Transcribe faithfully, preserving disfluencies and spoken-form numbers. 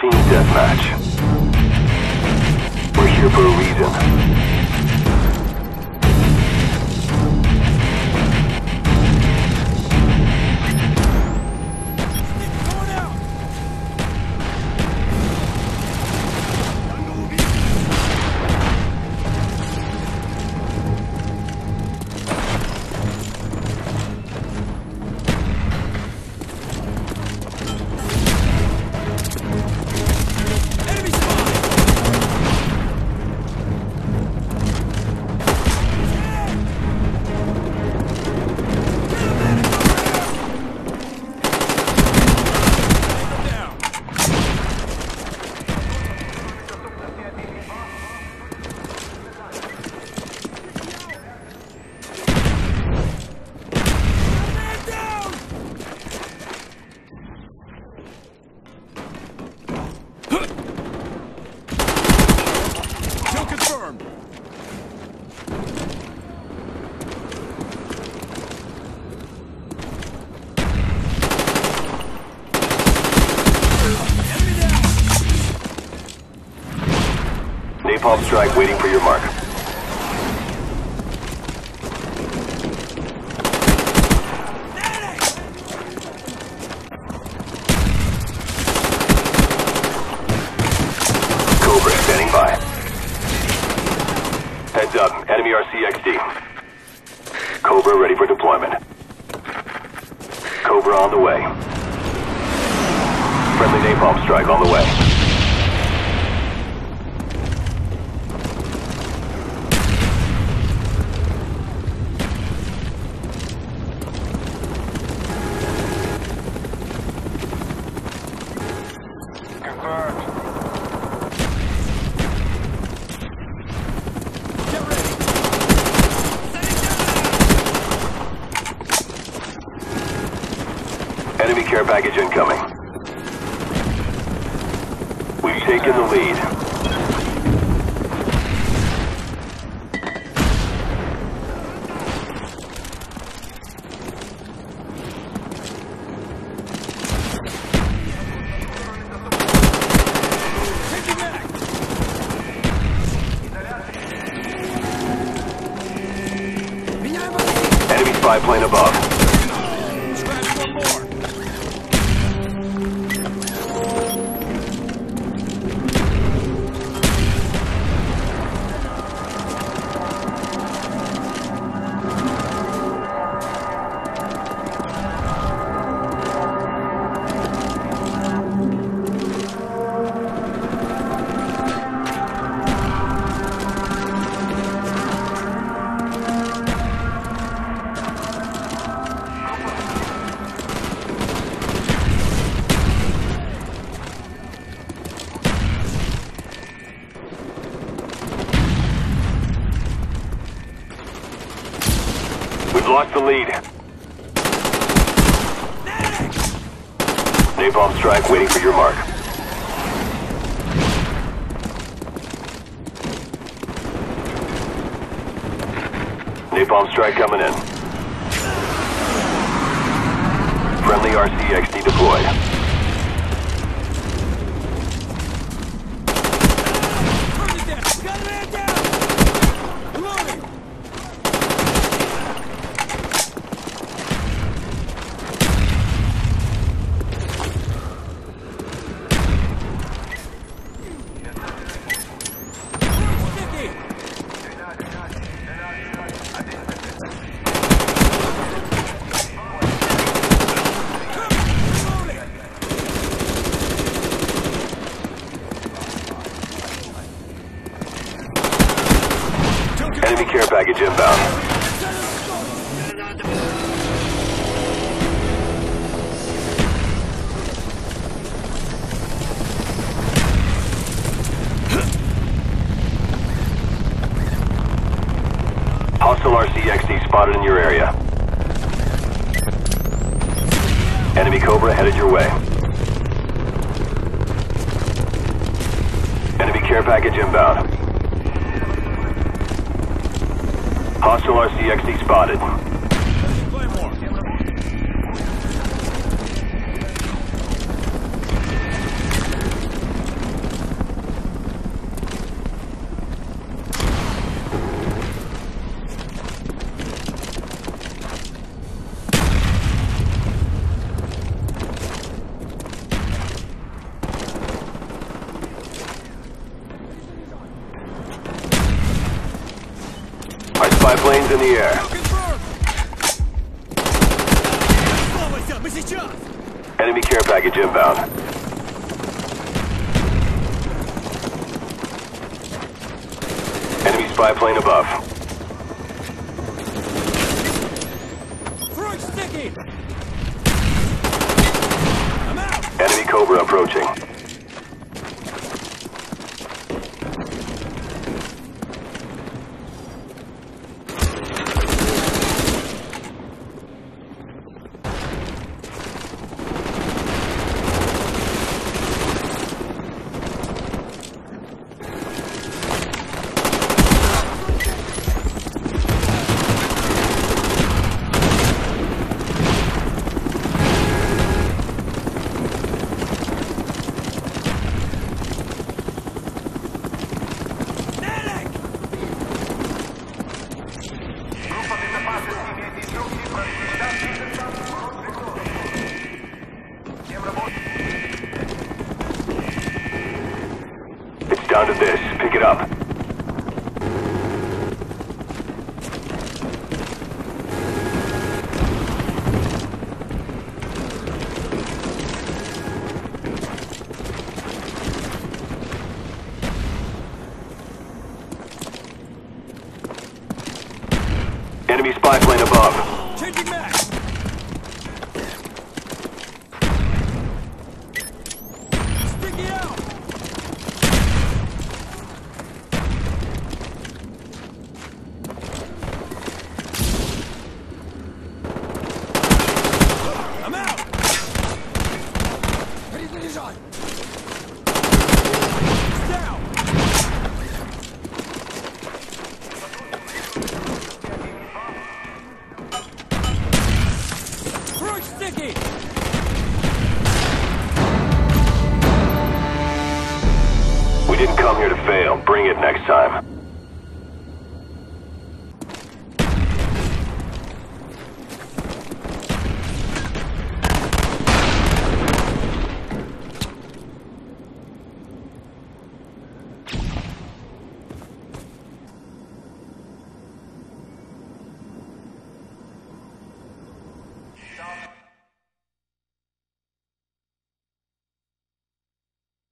Team deathmatch. We're here for a reason. Napalm strike waiting for your mark. Cobra standing by. Heads up, enemy R C X D. Cobra ready for deployment. Cobra on the way. Friendly napalm strike on the way. Enemy care package incoming. We've taken the lead. Enemy spy plane above. We've lost the lead. Napalm strike waiting for your mark. Napalm strike coming in. Friendly R C X D deployed. Enemy care package inbound. Hostile R C X D spotted in your area. Enemy Cobra headed your way. Enemy care package inbound. Hostile R C X D spotted. spy planes in the air. Enemy care package inbound. Enemy spy plane above. Enemy Cobra approaching. It's down to this. Pick it up. Enemy spy plane above. Changing mag!